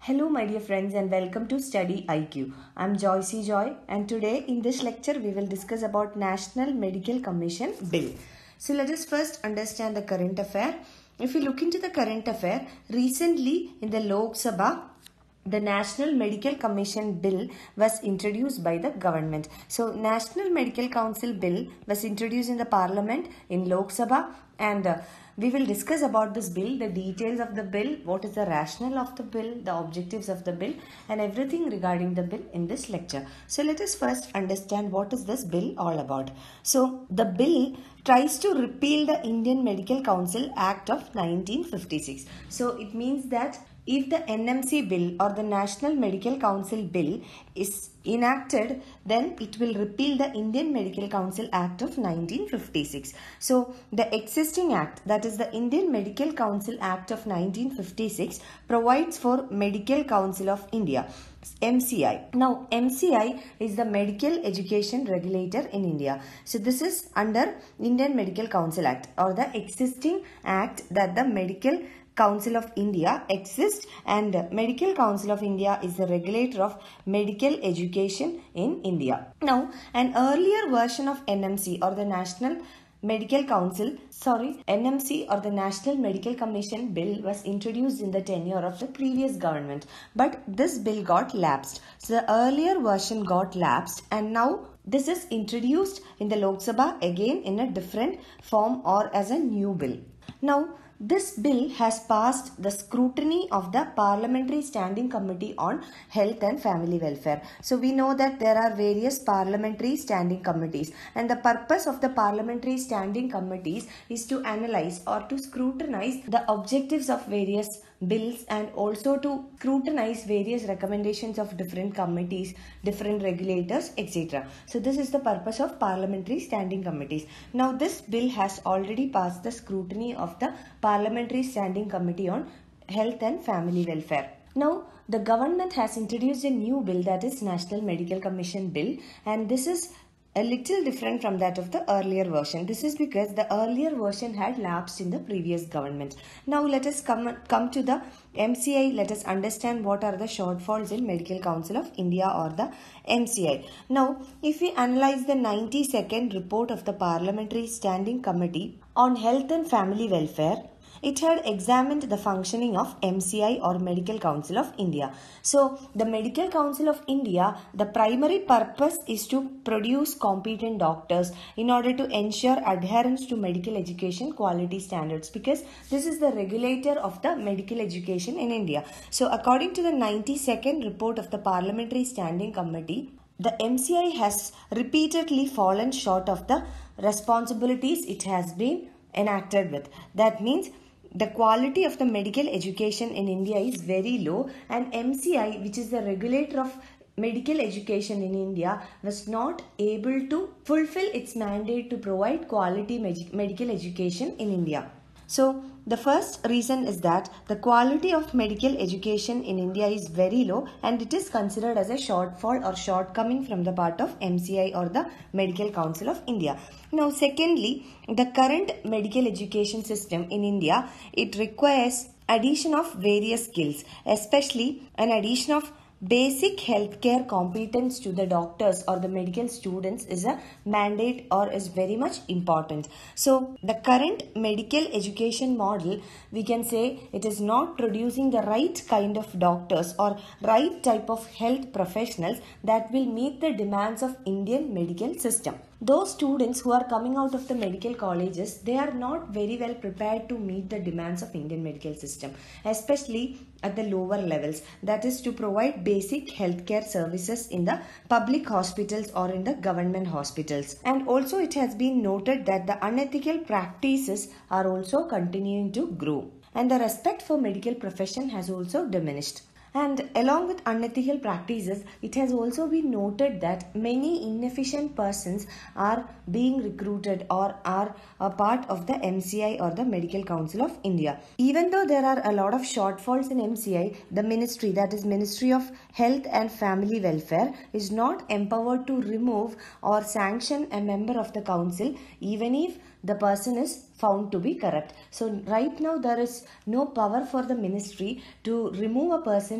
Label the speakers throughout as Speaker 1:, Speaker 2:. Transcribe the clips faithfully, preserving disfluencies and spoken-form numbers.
Speaker 1: Hello my dear friends and welcome to StudyIQ. I am Joycey Joy and today in this lecture we will discuss about National Medical Commission Bill. So let us first understand the current affair. If we look into the current affair, recently in the Lok Sabha, the National Medical Commission Bill was introduced by the government. So National Medical Council Bill was introduced in the Parliament in Lok Sabha, and uh, we will discuss about this bill, the details of the bill, what is the rationale of the bill, the objectives of the bill, and everything regarding the bill in this lecture. So let us first understand what is this bill all about. So the bill tries to repeal the Indian Medical Council Act of nineteen fifty-six. So it means that if the N M C bill or the National Medical Council bill is enacted, then it will repeal the Indian Medical Council Act of nineteen fifty-six. So the existing act, that is the Indian Medical Council Act of nineteen fifty-six, provides for Medical Council of India, M C I. Now M C I is the Medical Education Regulator in India. So this is under Indian Medical Council Act, or the existing act that the Medical Council of India exists, and Medical Council of India is the regulator of medical education in India. Now, an earlier version of N M C or the National Medical Council, sorry, N M C or the National Medical Commission Bill was introduced in the tenure of the previous government, but this bill got lapsed. So the earlier version got lapsed, and now this is introduced in the Lok Sabha again in a different form or as a new bill. Now, this bill has passed the scrutiny of the Parliamentary Standing Committee on Health and Family Welfare. So we know that there are various parliamentary standing committees, and the purpose of the parliamentary standing committees is to analyze or to scrutinize the objectives of various bills and also to scrutinize various recommendations of different committees, different regulators, et cetera. So this is the purpose of parliamentary standing committees. Now this bill has already passed the scrutiny of the Parliamentary Standing Committee on Health and Family Welfare. Now the government has introduced a new bill, that is National Medical Commission Bill, and this is a little different from that of the earlier version. This is because the earlier version had lapsed in the previous government. Now let us come, come to the M C I. Let us understand what are the shortfalls in Medical Council of India or the M C I. Now if we analyze the ninety-second report of the Parliamentary Standing Committee on Health and Family Welfare, it had examined the functioning of M C I or Medical Council of India. So the Medical Council of India, the primary purpose is to produce competent doctors in order to ensure adherence to medical education quality standards, because this is the regulator of the medical education in India. So according to the ninety-second report of the Parliamentary Standing Committee, the M C I has repeatedly fallen short of the responsibilities it has been enacted with. That means the quality of the medical education in India is very low, and M C I, which is the regulator of medical education in India, was not able to fulfill its mandate to provide quality med- medical education in India. So the first reason is that the quality of medical education in India is very low, and it is considered as a shortfall or shortcoming from the part of M C I or the Medical Council of India. Now secondly, the current medical education system in India, it requires addition of various skills, especially an addition of basic healthcare competence to the doctors or the medical students is a mandate or is very much important. So the current medical education model, we can say it is not producing the right kind of doctors or right type of health professionals that will meet the demands of Indian medical system. Those students who are coming out of the medical colleges, they are not very well prepared to meet the demands of Indian medical system, especially at the lower levels, that is to provide basic healthcare services in the public hospitals or in the government hospitals. And also it has been noted that the unethical practices are also continuing to grow, and the respect for medical profession has also diminished. And along with unethical practices, it has also been noted that many inefficient persons are being recruited or are a part of the M C I or the Medical Council of India. Even though there are a lot of shortfalls in M C I, the ministry, that is Ministry of Health and Family Welfare, is not empowered to remove or sanction a member of the council even if the person is found to be corrupt. So right now there is no power for the ministry to remove a person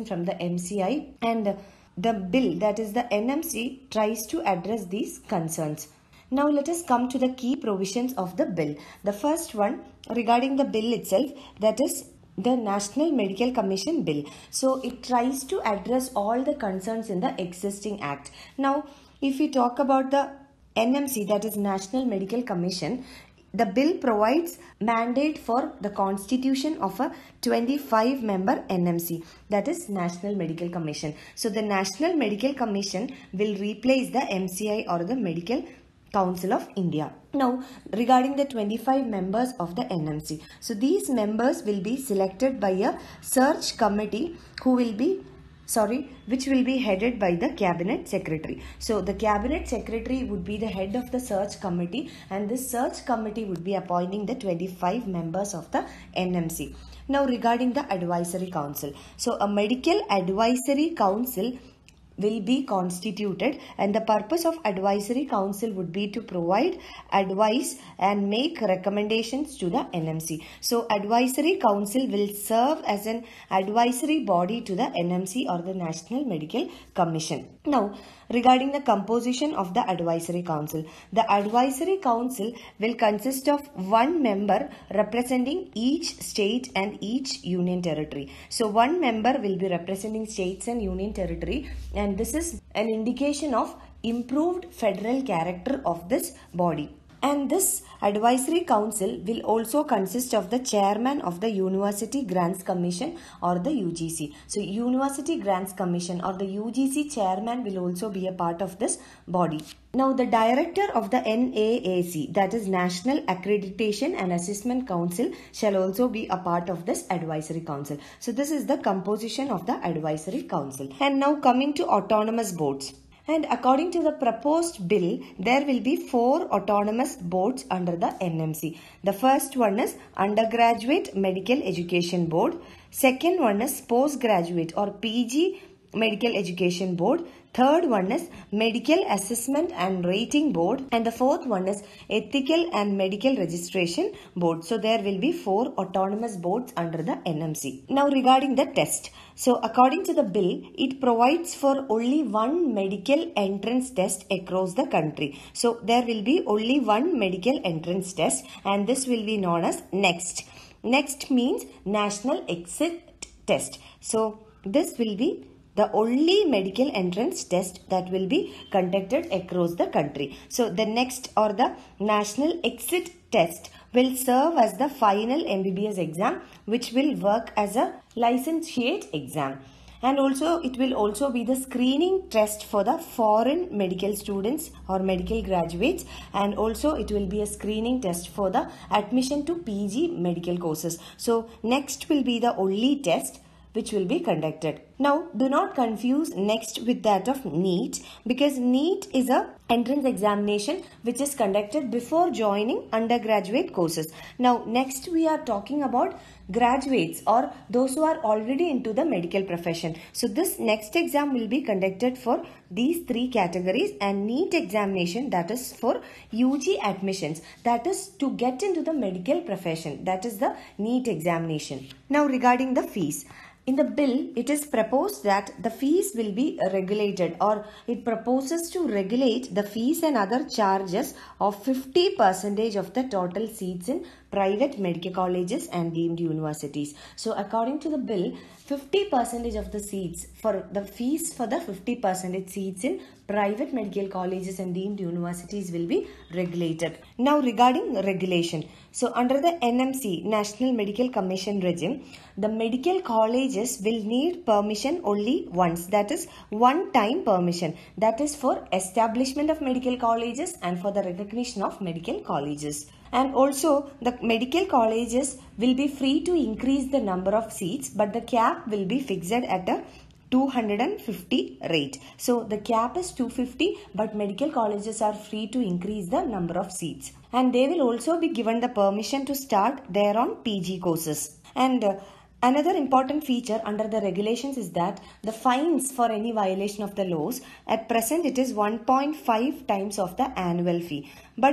Speaker 1: from the M C I, and the bill, that is the N M C, tries to address these concerns. Now let us come to the key provisions of the bill. The first one regarding the bill itself, that is the National Medical Commission Bill. So it tries to address all the concerns in the existing act. Now if we talk about the N M C, that is National Medical Commission, the bill provides mandate for the constitution of a twenty-five member N M C, that is National Medical Commission. So the National Medical Commission will replace the M C I or the Medical Council of India. Now regarding the twenty-five members of the N M C, so these members will be selected by a search committee who will be sorry which will be headed by the cabinet secretary. So the cabinet secretary would be the head of the search committee, and this search committee would be appointing the twenty-five members of the N M C. Now regarding the advisory council, so a medical advisory council will be constituted, and the purpose of advisory council would be to provide advice and make recommendations to the N M C. So advisory council will serve as an advisory body to the N M C or the National Medical Commission. Now regarding the composition of the advisory council, the advisory council will consist of one member representing each state and each union territory. So one member will be representing states and union territory, and this is an indication of improved federal character of this body. And this advisory council will also consist of the chairman of the University Grants Commission or the U G C. So University Grants Commission or the U G C chairman will also be a part of this body. Now the director of the N A A C, that is National Accreditation and Assessment Council, shall also be a part of this advisory council. So this is the composition of the advisory council. And now coming to autonomous boards. And according to the proposed bill, there will be four autonomous boards under the N M C. The first one is Undergraduate Medical Education Board. Second one is Postgraduate or P G Medical Education Board. Third one is Medical Assessment and Rating Board. And the fourth one is Ethical and Medical Registration Board. So there will be four autonomous boards under the N M C. Now regarding the test. So according to the bill, it provides for only one medical entrance test across the country. So there will be only one medical entrance test, and this will be known as NEXT. NEXT means National Exit Test. So this will be the only medical entrance test that will be conducted across the country. So the NEXT or the National Exit Test will serve as the final M B B S exam, which will work as a licentiate exam. And also it will also be the screening test for the foreign medical students or medical graduates, and also it will be a screening test for the admission to P G medical courses. So NEXT will be the only test which will be conducted. Now do not confuse NEXT with that of NEET, because NEET is a entrance examination which is conducted before joining undergraduate courses. Now next we are talking about graduates or those who are already into the medical profession. So this NEXT exam will be conducted for these three categories, and NEET examination, that is for U G admissions, that is to get into the medical profession, that is the NEET examination. Now regarding the fees. In the bill, it is proposed that the fees will be regulated, or it proposes to regulate the fees and other charges of fifty percent of the total seats in private medical colleges and deemed universities. So according to the bill, fifty percent of the seats for the fees for the fifty percent seats in private medical colleges and deemed universities will be regulated. Now regarding regulation. So under the N M C, National Medical Commission regime, the medical colleges will need permission only once, that is one time permission, that is for establishment of medical colleges and for the recognition of medical colleges. And also the medical colleges will be free to increase the number of seats, but the cap will be fixed at a two hundred fifty rate. So the cap is two hundred fifty, but medical colleges are free to increase the number of seats. And they will also be given the permission to start their own P G courses. And uh, another important feature under the regulations is that the fines for any violation of the laws, at present it is one point five times of the annual fee. But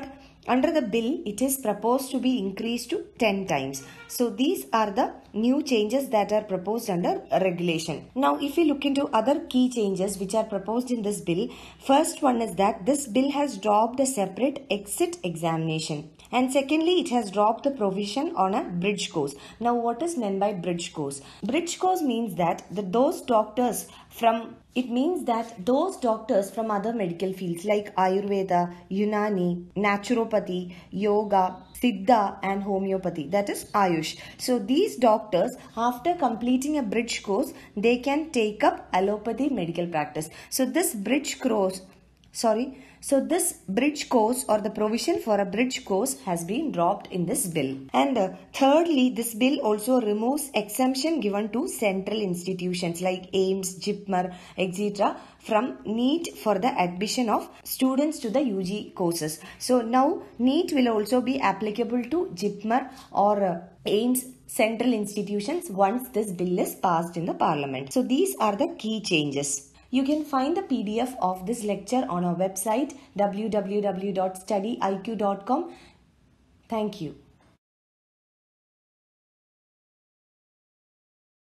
Speaker 1: under the bill, it is proposed to be increased to ten times. So these are the new changes that are proposed under regulation. Now, if we look into other key changes which are proposed in this bill, first one is that this bill has dropped a separate exit examination. And secondly, it has dropped the provision on a bridge course. Now, what is meant by bridge course? Bridge course means that the, those doctors from It means that those doctors from other medical fields like Ayurveda, Unani, Naturopathy, Yoga, Siddha and Homeopathy, that is Ayush. So these doctors, after completing a bridge course, they can take up allopathy medical practice. So this bridge course, sorry, so this bridge course or the provision for a bridge course has been dropped in this bill. And uh, thirdly, this bill also removes exemption given to central institutions like AIIMS, JIPMER, et cetera from NEET for the admission of students to the U G courses. So now NEET will also be applicable to JIPMER or uh, AIIMS central institutions once this bill is passed in the parliament. So these are the key changes. You can find the P D F of this lecture on our website w w w dot study I Q dot com. Thank you.